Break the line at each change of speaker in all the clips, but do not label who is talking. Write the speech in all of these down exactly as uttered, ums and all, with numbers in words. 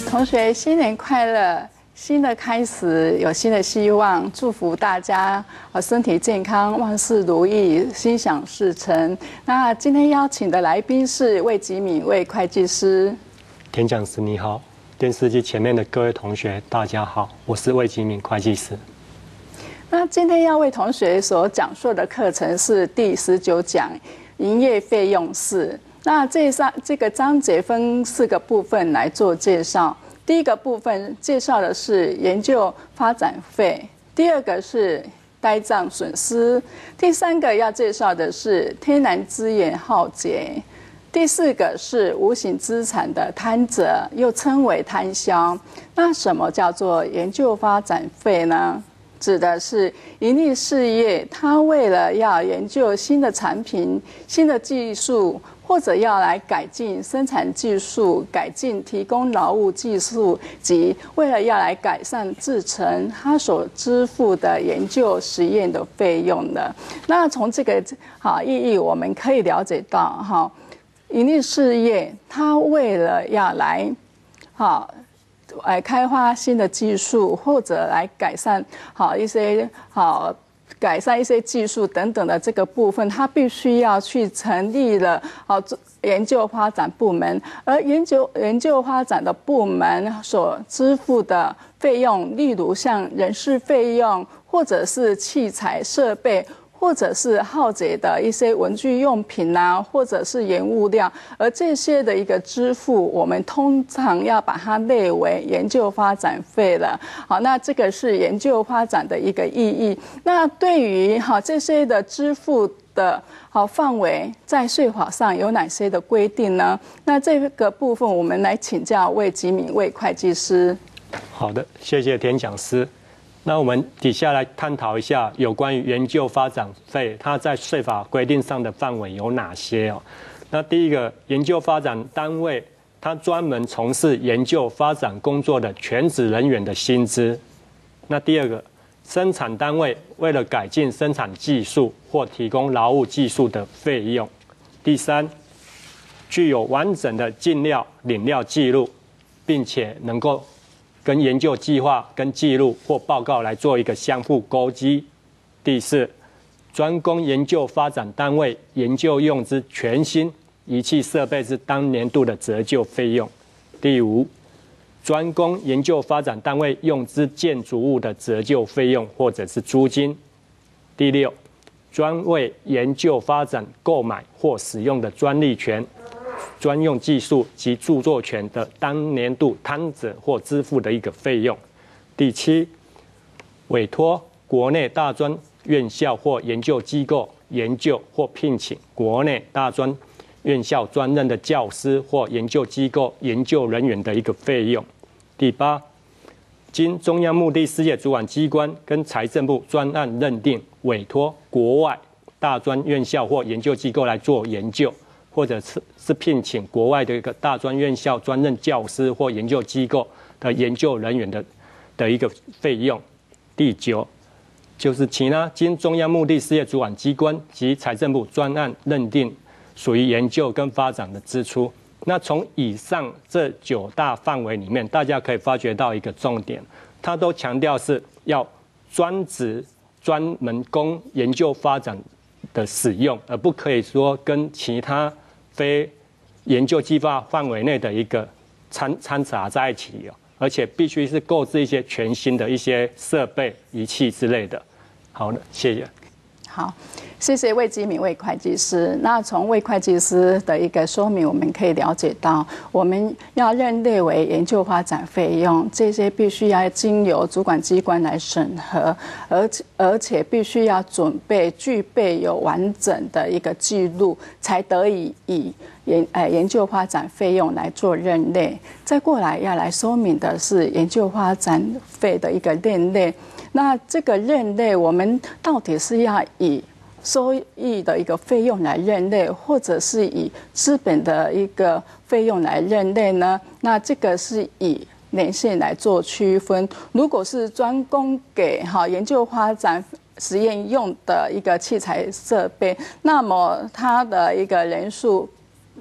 同学新年快乐！新的开始有新的希望，祝福大家呃身体健康，万事如意，心想事成。那今天邀请的来宾是魏吉敏魏会计师。
田讲师你好，电视机前面的各位同学大家好，我是魏吉敏会计师。
那今天要为同学所讲述的课程是第十九讲营业费用四。那这上这个章节分四个部分来做介绍。第一个部分介绍的是研究发展费，第二个是呆账损失，第三个要介绍的是天然资源耗竭，第四个是无形资产的摊折，又称为摊销。那什么叫做研究发展费呢？指的是营利事业，它为了要研究新的产品、新的技术，或者要来改进生产技术、改进提供劳务技术，及为了要来改善制程，它所支付的研究实验的费用的。那从这个好意义，我们可以了解到，哈，营利事业它为了要来好来开发新的技术，或者来改善好一些好。改善一些技术等等的这个部分，它必须要去成立了好研究发展部门，而研究研究发展的部门所支付的费用，例如像人事费用，或者是器材设备，或者是耗竭的一些文具用品啊，或者是原物料，而这些的一个支付，我们通常要把它列为研究发展费了。好，那这个是研究发展的一个意义。那对于好这些的支付的好范围，在税法上有哪些的规定呢？那这个部分我们来请教魏吉敏魏会计师。
好的，谢谢田讲师。那我们底下来探讨一下有关于研究发展费，它在税法规定上的范围有哪些哦？那第一个，研究发展单位它专门从事研究发展工作的全职人员的薪资。那第二个，生产单位为了改进生产技术或提供劳务技术的费用。第三，具有完整的进料领料记录，并且能够跟研究计划、跟记录或报告来做一个相互勾稽。第四，专供研究发展单位研究用之全新仪器设备之当年度的折旧费用。第五，专供研究发展单位用之建筑物的折旧费用或者是租金。第六，专为研究发展购买或使用的专利权、专用技术及著作权的当年度摊折或支付的一个费用。第七，委托国内大专院校或研究机构研究或聘请国内大专院校专任的教师或研究机构研究人员的一个费用。第八，经中央目的事业主管机关跟财政部专案认定，委托国外大专院校或研究机构来做研究，或者是是聘请国外的一个大专院校专任教师或研究机构的研究人员的的一个费用。第九，就是其他经中央目的事业主管机关及财政部专案认定属于研究跟发展的支出。那从以上这九大范围里面，大家可以发觉到一个重点，它都强调是要专职专门供研究发展的使用，而不可以说跟其他非研究计划范围内的一个掺掺杂在一起哦，而且必须是购置一些全新的一些设备、仪器之类的。好的，谢谢。
好，谢谢魏吉敏魏会计师。那从魏会计师的一个说明，我们可以了解到，我们要认列为研究发展费用，这些必须要经由主管机关来审核，而且而且必须要准备具备有完整的一个记录，才得以以研呃研究发展费用来做认列。再过来要来说明的是研究发展费的一个认列。那这个认列，我们到底是要以收益的一个费用来认列，或者是以资本的一个费用来认列呢？那这个是以年限来做区分。如果是专供给哈研究发展实验用的一个器材设备，那么它的一个人数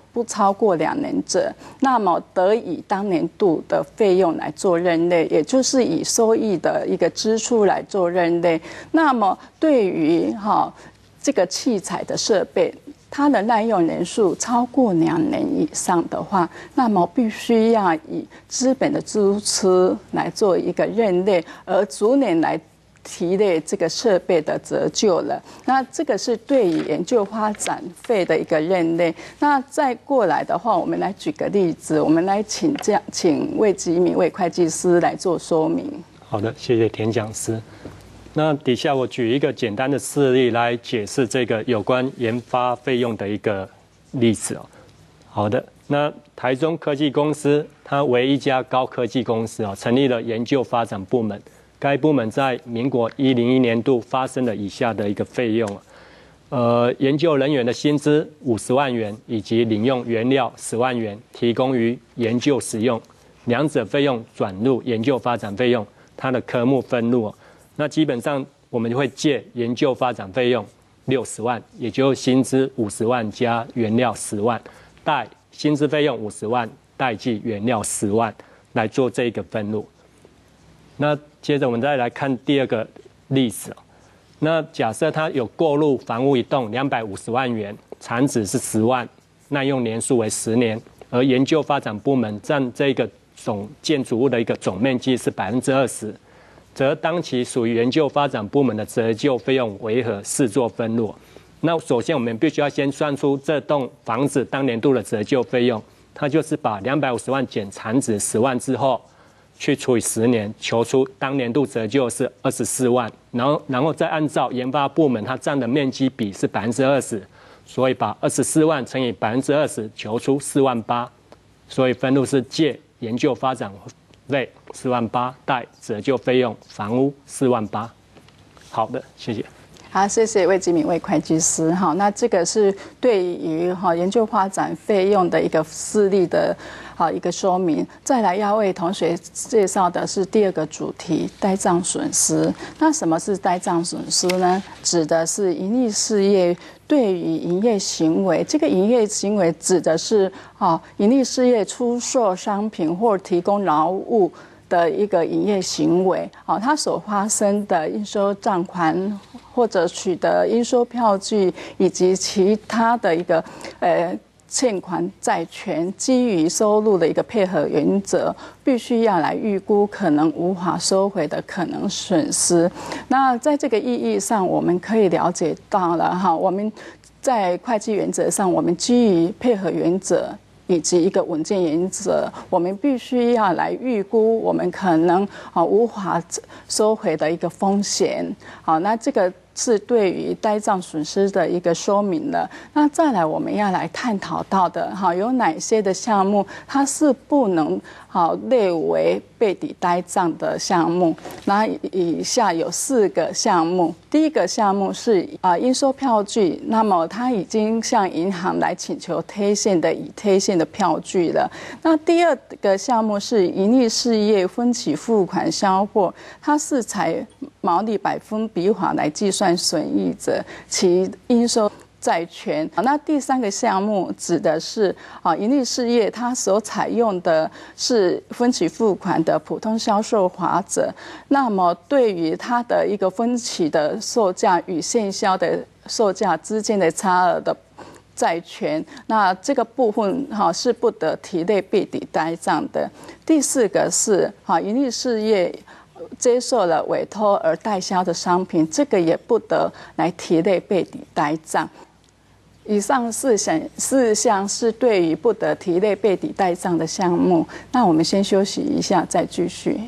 不超过两年者，那么得以当年度的费用来做认列，也就是以收益的一个支出来做认列。那么对于哈这个器材的设备，它的耐用年数超过两年以上的话，那么必须要以资本的支出来做一个认列，而逐年来提列这个设备的折旧了。那这个是对于研究发展费的一个认列。那再过来的话，我们来举个例子，我们来请教请魏吉敏魏会计师来做说明。
好的，谢谢田讲师。那底下我举一个简单的事例来解释这个有关研发费用的一个例子哦。好的，那台中科技公司它为一家高科技公司哦，成立了研究发展部门。该部门在民国一零一年度发生了以下的一个费用，呃，研究人员的薪资五十万元，以及领用原料十万元，提供于研究使用，两者费用转入研究发展费用，它的科目分录。那基本上我们会借研究发展费用六十万，也就是薪资五十万加原料十万，贷薪资费用五十万，代计原料十万来做这个分录。那接着我们再来看第二个例子。那假设它有购入房屋一栋两百五十万元，产值是十万，耐用年数为十年，而研究发展部门占这个总建筑物的一个总面积是百分之二十，则当期属于研究发展部门的折旧费用为何，视作分录。那首先我们必须要先算出这栋房子当年度的折旧费用，它就是把两百五十万减产值十万之后，去除以十年，求出当年度折旧是二十四万，然后然后再按照研发部门它占的面积比是百分之二十，所以把二十四万乘以百分之二十，求出四万八，所以分录是借研究发展费四万八，贷折旧费用房屋四万八。好的，谢谢。
好，谢谢魏吉敏魏会计师。好，那这个是对于哈研究发展费用的一个事例的好一个说明。再来要为同学介绍的是第二个主题，呆账损失。那什么是呆账损失呢？指的是营利事业对于营业行为，这个营业行为指的是啊营利事业出售商品或提供劳务的一个营业行为，啊，它所发生的应收账款或者取得应收票据以及其他的一个呃欠款债权，基于收入的一个配合原则，必须要来预估可能无法收回的可能损失。那在这个意义上，我们可以了解到了哈，我们在会计原则上，我们基于配合原则以及一个稳健原则，我们必须要来预估我们可能啊无法收回的一个风险。好，那这个是对于呆账损失的一个说明了。那再来我们要来探讨到的哈，有哪些的项目它是不能好列为备抵呆账的项目？那以下有四个项目。第一个项目是啊应收票据，那么它已经向银行来请求贴现的已贴现的票据了。那第二个项目是营利事业分期付款销货，它是采毛利百分比法来计算损益者，其应收债权。那第三个项目指的是啊营利事业它所采用的是分期付款的普通销售法则，那么对于它的一个分期的售价与现销的售价之间的差额的债权，那这个部分哈是不得提列备抵呆账的。第四个是啊营利事业接受了委托而代销的商品，这个也不得来提列备抵呆账。以上四项四项是对于不得提列备抵呆账的项目。那我们先休息一下，再继续。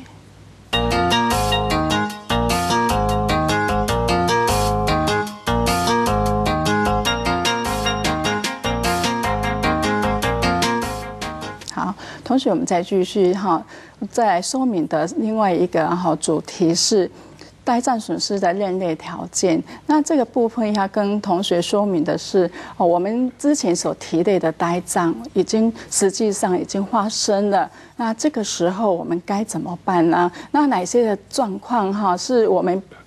好，同学，我们再继续哈，再来说明的另外一个哈主题是呆账损失的认列条件。那这个部分要跟同学说明的是，我们之前所提列的呆账已经实际上已经发生了。那这个时候我们该怎么办呢？那哪些的状况哈是我们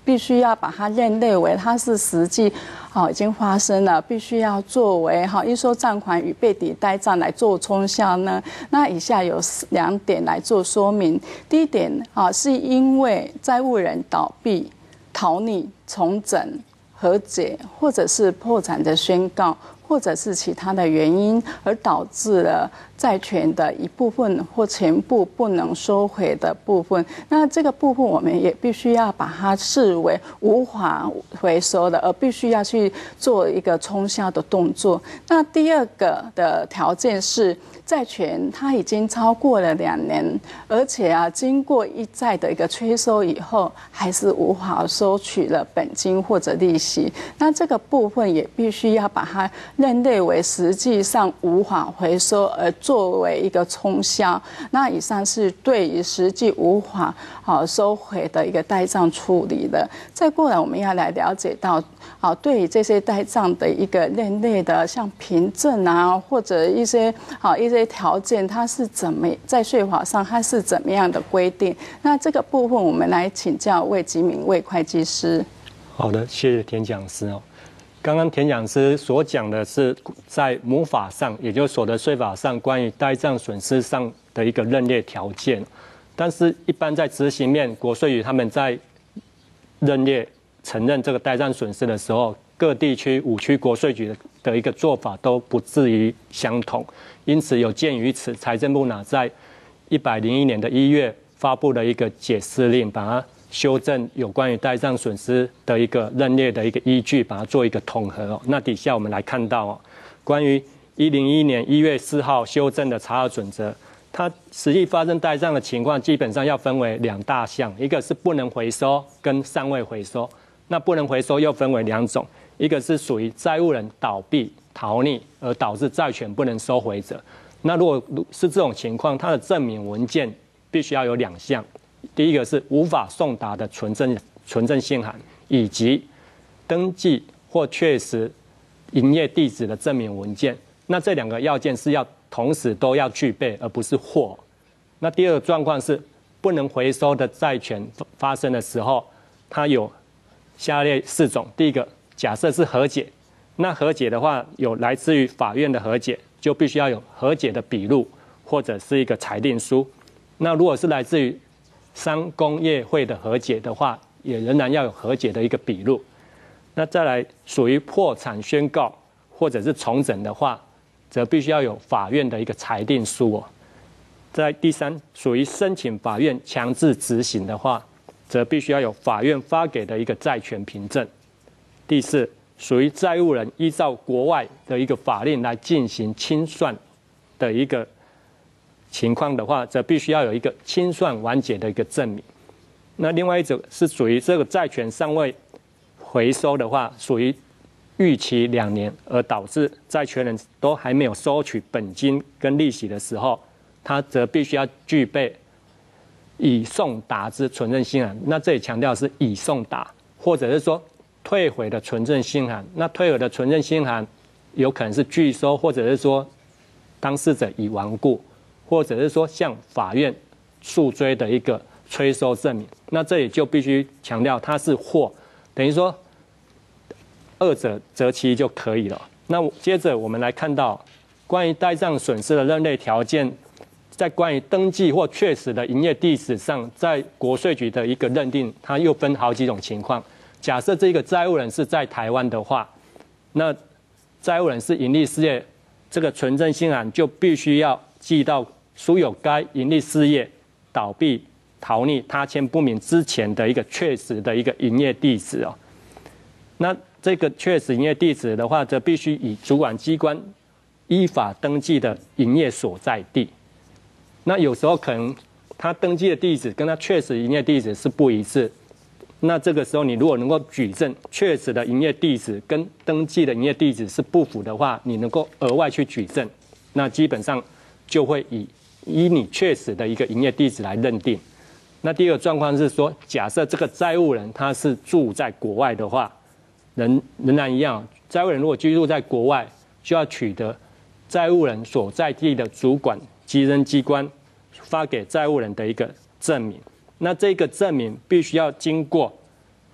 必须要把它认列为它是实际好已经发生了，必须要作为好应收账款与被抵贷账来做冲销呢？那以下有两点来做说明。第一点啊，是因为债务人倒闭、逃匿、重整、和解，或者是破产的宣告，或者是其他的原因，而导致了债权的一部分或全部不能收回的部分。那这个部分我们也必须要把它视为无法回收的，而必须要去做一个冲销的动作。那第二个的条件是，债权它已经超过了两年，而且啊，经过一再的一个催收以后，还是无法收取了本金或者利息。那这个部分也必须要把它认列为实际上无法回收，而作为一个冲销。那以上是对于实际无法好收回的一个呆账处理的。再过来，我们要来了解到，好，对于这些呆账的一个认列的，像凭证啊，或者一些好一些。这些条件它是怎么在税法上它是怎么样的规定？那这个部分我们来请教魏吉敏魏会计师。
好的，谢谢田讲师哦。刚刚田讲师所讲的是在母法上，也就是所得税法上关于呆账损失上的一个认列条件，但是一般在执行面，国税局他们在认列承认这个呆账损失的时候，各地区五区国税局的一个做法都不至于相同。因此，有鉴于此，财政部呢在一百零一年的一月发布了一个解释令，把它修正有关于呆账损失的一个认列的一个依据，把它做一个统合哦。那底下我们来看到哦，关于一零一年一月四号修正的查核准则，它实际发生呆账的情况，基本上要分为两大项，一个是不能回收跟尚未回收。那不能回收又分为两种，一个是属于债务人倒闭、逃匿而导致债权不能收回者。那如果是这种情况，它的证明文件必须要有两项，第一个是无法送达的存证存证信函，以及登记或确实营业地址的证明文件。那这两个要件是要同时都要具备，而不是或。那第二个状况是不能回收的债权发生的时候，它有下列四种。第一个，假设是和解，那和解的话有来自于法院的和解，就必须要有和解的笔录或者是一个裁定书。那如果是来自于商工业会的和解的话，也仍然要有和解的一个笔录。那再来属于破产宣告或者是重整的话，则必须要有法院的一个裁定书哦。在第三，属于申请法院强制执行的话，则必须要有法院发给的一个债权凭证。第四，属于债务人依照国外的一个法令来进行清算的一个情况的话，则必须要有一个清算完结的一个证明。那另外一种是属于这个债权尚未回收的话，属于逾期两年而导致债权人都还没有收取本金跟利息的时候，他则必须要具备已送达之存证信函。那这里强调的是已送达，或者是说退回的存证信函。那退回的存证信函有可能是拒收，或者是说当事者已亡故，或者是说向法院诉追的一个催收证明。那这里就必须强调它是或，等于说二者择其一就可以了。那接着我们来看到关于呆账损失的认列条件，在关于登记或确实的营业地址上，在国税局的一个认定，它又分好几种情况。假设这个债务人是在台湾的话，那债务人是营利事业，这个存证信函就必须要寄到属有该营利事业倒闭、逃匿、他签不明之前的一个确实的一个营业地址哦。那这个确实营业地址的话，则必须以主管机关依法登记的营业所在地。那有时候可能他登记的地址跟他确实营业地址是不一致，那这个时候你如果能够举证确实的营业地址跟登记的营业地址是不符的话，你能够额外去举证，那基本上就会以以你确实的一个营业地址来认定。那第二个状况是说，假设这个债务人他是住在国外的话，仍仍然一样，债务人如果居住在国外，就要取得债务人所在地的主管稽征机关发给债务人的一个证明。那这个证明必须要经过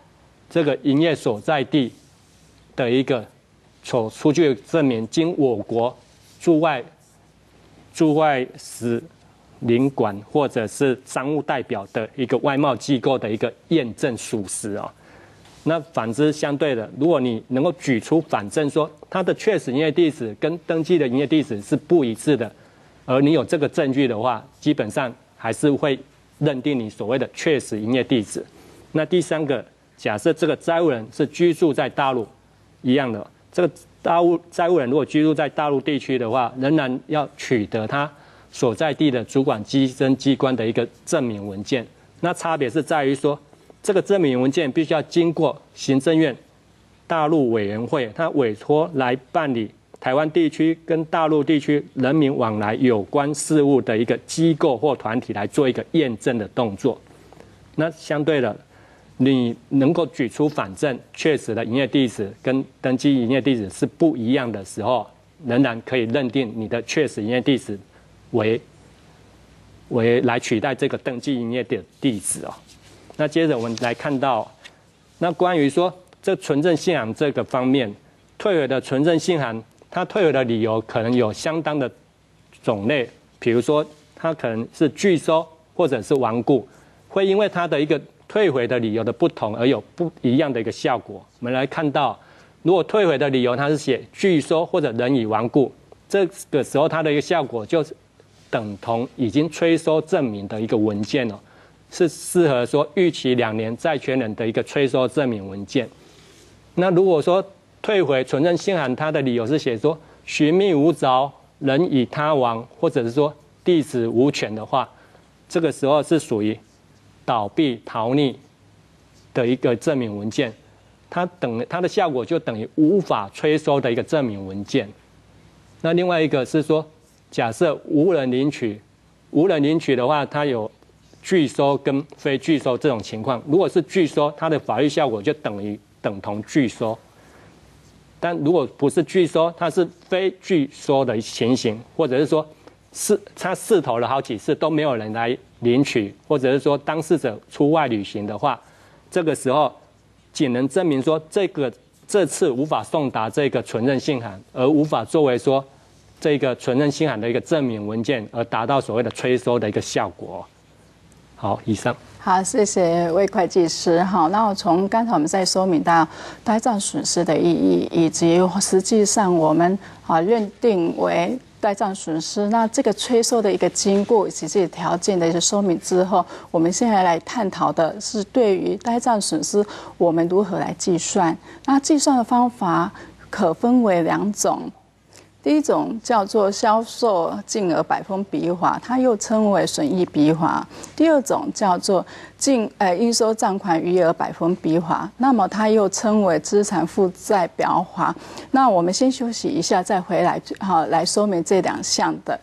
这个营业所在地的一个所出具的证明，经我国驻外驻外使领馆或者是商务代表的一个外贸机构的一个验证属实哦。那反之相对的，如果你能够举出反证说它的确实营业地址跟登记的营业地址是不一致的，而你有这个证据的话，基本上还是会认定你所谓的确实营业地址。那第三个，假设这个债务人是居住在大陆，一样的，这个大陆债务人如果居住在大陆地区的话，仍然要取得他所在地的主管稽征机关的一个证明文件。那差别是在于说，这个证明文件必须要经过行政院大陆委员会，他委托来办理台湾地区跟大陆地区人民往来有关事务的一个机构或团体来做一个验证的动作。那相对的，你能够举出反证，确实的营业地址跟登记营业地址是不一样的时候，仍然可以认定你的确实营业地址为为来取代这个登记营业的地址哦。那接着我们来看到，那关于说这存证信函这个方面，退回的存证信函，它退回的理由可能有相当的种类，比如说它可能是拒收或者是顽固，会因为它的一个退回的理由的不同而有不一样的一个效果。我们来看到，如果退回的理由它是写拒收或者人已顽固，这个时候它的一个效果就是等同已经催收证明的一个文件哦，是适合说逾期两年债权人的一个催收证明文件。那如果说退回存证信函，它的理由是写说寻觅无着、人已他亡，或者是说地址无权的话，这个时候是属于倒闭逃匿的一个证明文件，它等它的效果就等于无法催收的一个证明文件。那另外一个是说，假设无人领取，无人领取的话，它有拒收跟非拒收这种情况。如果是拒收，它的法律效果就等于等同拒收。但如果不是拒收，它是非拒收的情形，或者是说是他试投了好几次都没有人来领取，或者是说当事者出外旅行的话，这个时候仅能证明说这个这次无法送达这个存证信函，而无法作为说这个存证信函的一个证明文件，而达到所谓的催收的一个效果。好，以上。
好，谢谢魏会计师。好，那我从刚才我们在说明到呆账损失的意义，以及实际上我们啊认定为呆账损失，那这个催收的一个经过以及这些条件的一个说明之后，我们现在来探讨的是对于呆账损失我们如何来计算。那计算的方法可分为两种。第一种叫做销售净额百分比法，它又称为损益比法。第二种叫做净呃应收账款余额百分比法，那么它又称为资产负债表法。那我们先休息一下，再回来好来说明这两项的。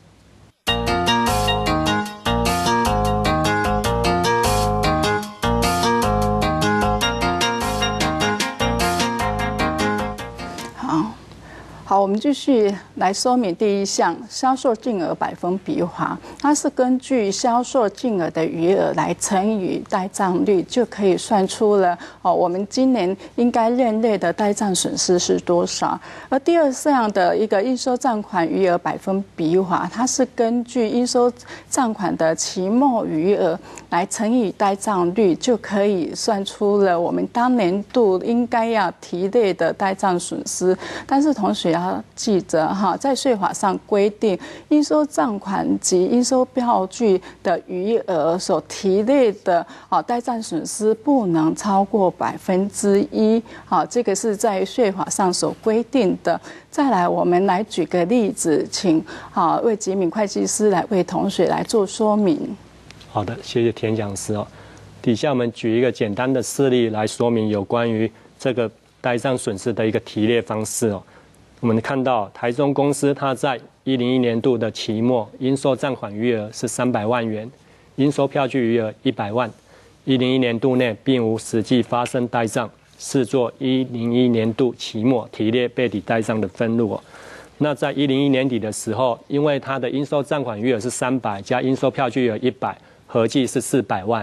好，我们继续来说明第一项销售净额百分比法，它是根据销售净额的余额来乘以呆账率，就可以算出了哦，我们今年应该认列的呆账损失是多少。而第二项的一个应收账款余额百分比法，它是根据应收账款的期末余额来乘以呆账率，就可以算出了我们当年度应该要提列的呆账损失。但是同时要记着哈，在税法上规定，应收账款及应收票据的余额所提列的啊呆账损失不能超过百分之一。好，这个是在税法上所规定的。再来，我们来举个例子，请啊魏吉敏会计师来为同学来做说明。
好的，谢谢田讲师哦。底下我们举一个简单的事例来说明有关于这个呆账损失的一个提列方式哦。我们看到台中公司它在一零一年度的期末应收账款余额是三百万元，应收票据余额一百万，一零一年度内并无实际发生呆账，视作一零一年度期末提列备抵呆账的分录哦。那在一零一年底的时候，因为它的应收账款余额是三百加应收票据余额一百，合计是四百万。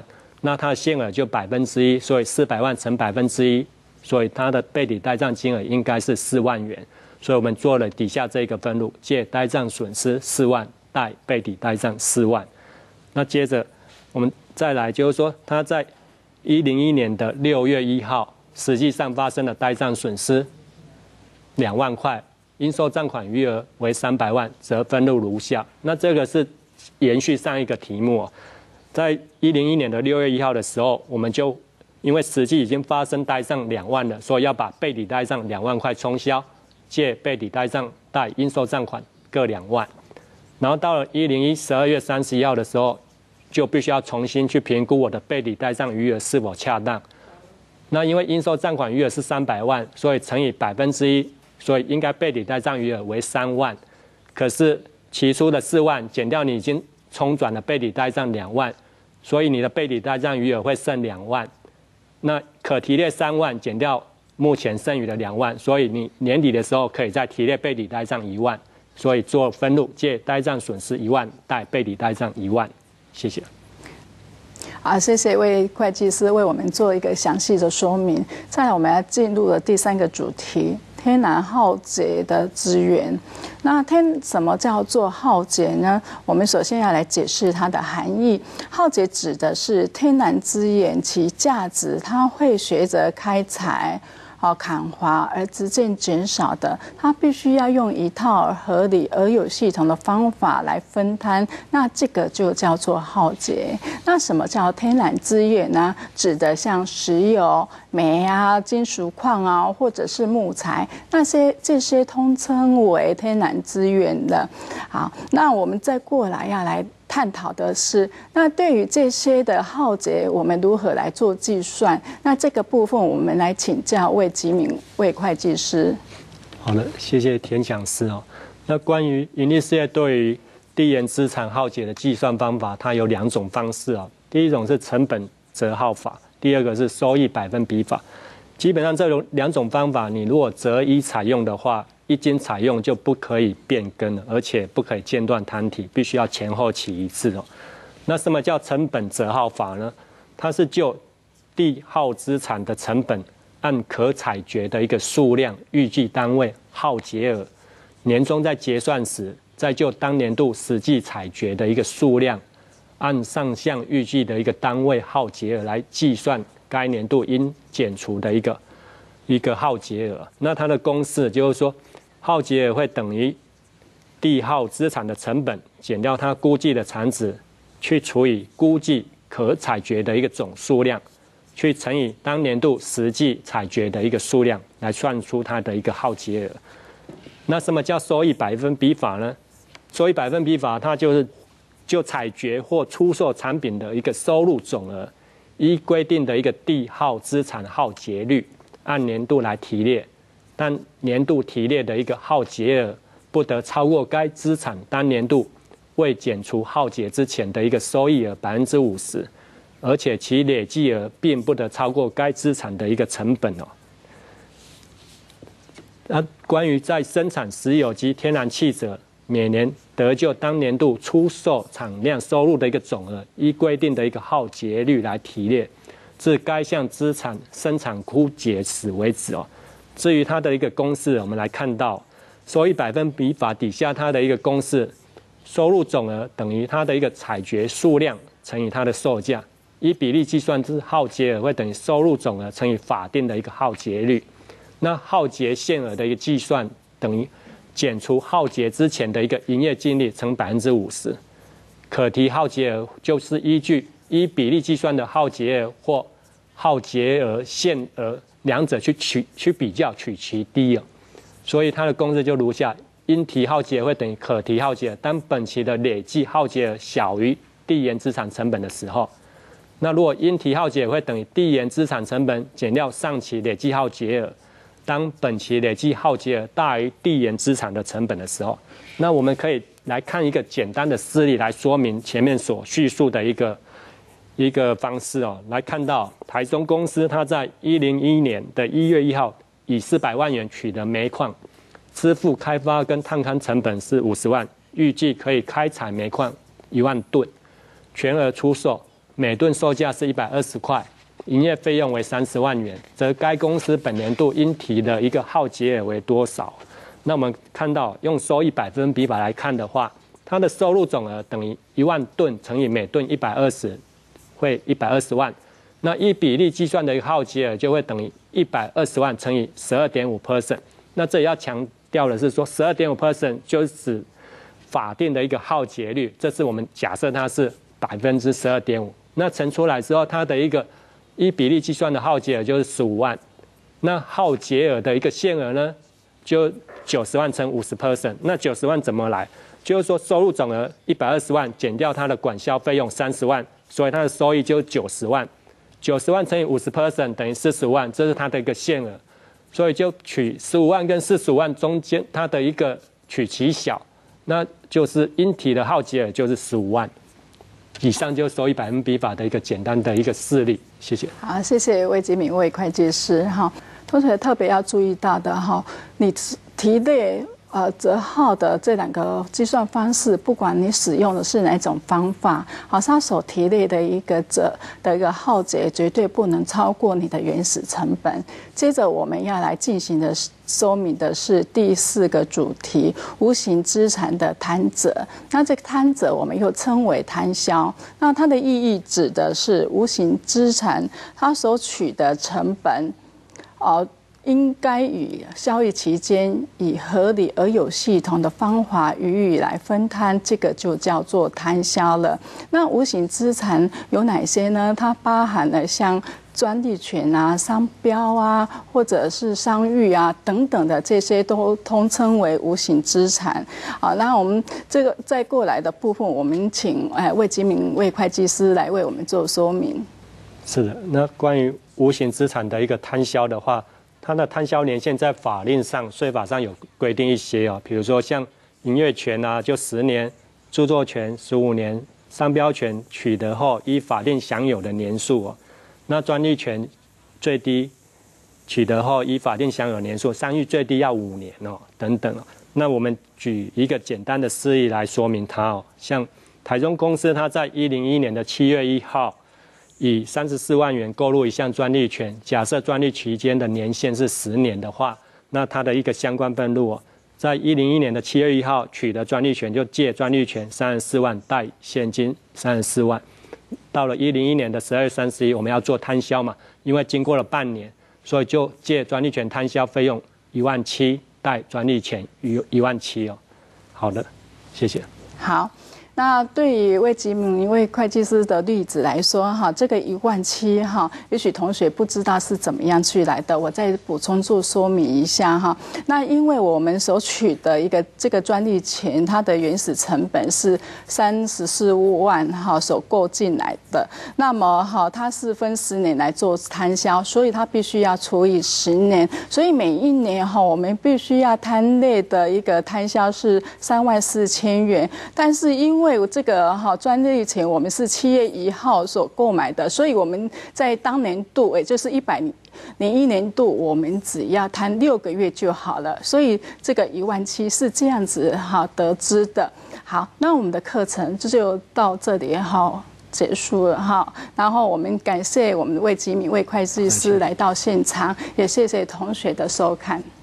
那它的限额就百分之一，所以四百万乘百分之一，所以它的备抵呆账金额应该是四万元。所以我们做了底下这个分录，借呆账损失四万，贷备抵呆账四万。那接着我们再来就是说，它在一零一年的六月一号，实际上发生的呆账损失两万块，应收账款余额为三百万，则分录如下。那这个是延续上一个题目、哦，在一零一年的六月一号的时候，我们就因为实际已经发生呆账两万了，所以要把备抵呆账两万块冲销，借备抵呆账贷应收账款各两万。然后到了一零一十二月三十一号的时候，就必须要重新去评估我的备抵呆账余额是否恰当。那因为应收账款余额是三百万，所以乘以百分之一，所以应该备抵呆账余额为三万。可是起初的四万减掉你已经冲转了备抵呆账两万，所以你的备抵呆账余额会剩两万。那可提列三万减掉目前剩余的两万，所以你年底的时候可以再提列备抵呆账一万，所以做分录，借呆账损失一万，贷备抵呆账一万。谢谢。
好，谢谢魏会计师为我们做一个详细的说明。再来，我们要进入了第三个主题：天然浩劫的资源。那天什么叫做浩劫呢？我们首先要来解释它的含义。浩劫指的是天然资源其价值，它会随着开采、哦砍伐而逐渐减少的，它必须要用一套合理而有系统的方法来分摊，那这个就叫做浩劫。那什么叫天然资源呢？指的像石油、煤啊、金属矿啊，或者是木材，那些这些通称为天然资源的。好，那我们再过来要来探讨的是，那对于这些的浩劫，我们如何来做计算？那这个部分，我们来请教魏吉敏魏会计师。
好的，谢谢田讲师哦。那关于营利事业对于递延资产浩劫的计算方法，它有两种方式哦。第一种是成本折号法，第二个是收益百分比法。基本上这种两种方法，你如果择一采用的话，一经采用就不可以变更了，而且不可以间断摊提，必须要前后起一次哦。那什么叫成本折号法呢？它是就递耗资产的成本按可采掘的一个数量预计单位耗竭额，年终在结算时，再就当年度实际采掘的一个数量，按上项预计的一个单位耗竭额来计算该年度应减除的一个一个耗竭额。那它的公式就是说，耗竭额会等于递耗资产的成本减掉它估计的产值，去除以估计可采掘的一个总数量，去乘以当年度实际采掘的一个数量，来算出它的一个耗竭额。那什么叫收益百分比法呢？收益百分比法，它就是就采掘或出售产品的一个收入总额，依规定的一个递耗资产耗竭率，按年度来提列，但年度提列的一个耗竭额不得超过该资产当年度未减除耗竭之前的一个收益额百分之五十，而且其累计额并不得超过该资产的一个成本哦。那关于在生产石油及天然气者，每年得就当年度出售产量收入的一个总额，依规定的一个耗竭率来提列，至该项资产生产枯竭时为止哦。至于它的一个公式，我们来看到收益百分比法底下它的一个公式，收入总额等于它的一个采掘数量乘以它的售价，依比例计算之耗竭额会等于收入总额乘以法定的一个耗竭率。那耗竭限额的一个计算等于减除耗竭之前的一个营业净利乘百分之五十，可提耗竭额就是依据依比例计算的耗竭额或耗竭额限额两者去取去比较，取其低哦。所以它的公式就如下：应提耗竭额会等于可提耗竭额，当本期的累计耗竭额小于递延资产成本的时候。那如果应提耗竭额会等于递延资产成本减掉上期累计耗竭额，当本期累计耗竭额大于递延资产的成本的时候。那我们可以来看一个简单的事例来说明前面所叙述的一个一个方式哦。来看到台中公司，它在一零一年的一月一号以四百万元取得煤矿，支付开发跟探勘成本是五十万，预计可以开采煤矿一万吨，全额出售。 每吨售价是一百二十块，营业费用为三十万元，则该公司本年度应提的一个耗竭额为多少？那我们看到用收益百分比法来看的话，它的收入总额等于一万吨乘以每吨一百二十，会一百二十万。那依比例计算的一个耗竭额就会等于一百二十万乘以十二点五 percent。那这里要强调的是说，十二点五 percent 就是法定的一个耗竭率，这是我们假设它是百分之十二点五。那乘出来之后，它的一个依比例计算的耗竭额就是十五万。那耗竭额的一个限额呢，就九十万乘五十 percent。那九十万怎么来？就是说收入总额一百二十万，减掉它的管销费用三十万，所以它的收益就九十万。九十万乘以五十 percent 等于四十万，这是它的一个限额。所以就取十五万跟四十五万中间，它的一个取其小，那就是应提的耗竭额就是十五万。以上就是收益百分比法的一个简单的一个示例，谢谢。
好，谢谢魏吉敏魏会计师哈。同学特别要注意到的哈，你提列呃折号的这两个计算方式，不管你使用的是哪种方法，好，它所提列的一个折的一个耗竭绝对不能超过你的原始成本。接着我们要来进行的说明的是第四个主题，无形资产的摊折。那这个摊折我们又称为摊销，那它的意义指的是无形资产它所取的成本，呃。应该与交易期间以合理而有系统的方法予以来分摊，这个就叫做摊销了。那无形资产有哪些呢？它包含了像专利权啊、商标啊，或者是商誉啊等等的，这些都通称为无形资产。好，那我们这个再过来的部分，我们请哎魏吉敏魏会计师来为我们做说明。
是的，那关于无形资产的一个摊销的话，它的摊销年限在法令上、税法上有规定一些哦，比如说像营业权啊，就十年；著作权十五年；商标权取得后依法定享有的年数哦。那专利权最低取得后依法定享有年数，商誉最低要五年哦，等等哦。那我们举一个简单的示例来说明它哦，像台中公司，它在一零一年的七月一号。以三十四万元购入一项专利权，假设专利期间的年限是十年的话，那它的一个相关分录哦，在一零一年的七月一号取得专利权，就借专利权三十四万，贷现金三十四万。到了一零一年的十二月三十一，我们要做摊销嘛，因为经过了半年，所以就借专利权摊销费用一万七，贷专利权一一万七哦。好的，谢谢。
好。那对于魏吉敏魏会计师的例子来说，哈，这个一万七哈，也许同学不知道是怎么样去来的，我再补充做说明一下哈。那因为我们所取的一个这个专利权，它的原始成本是三十四万哈所购进来的，那么哈它是分十年来做摊销，所以它必须要除以十年，所以每一年哈我们必须要摊列的一个摊销是三万四千元，但是因为因为这个哈专利权我们是七月一号所购买的，所以我们在当年度，也就是一百零一年度，我们只要摊六个月就好了。所以这个一万七是这样子哈得知的。好，那我们的课程就到这里哈结束了哈。然后我们感谢我们魏吉敏魏会计师来到现场，也谢谢同学的收看。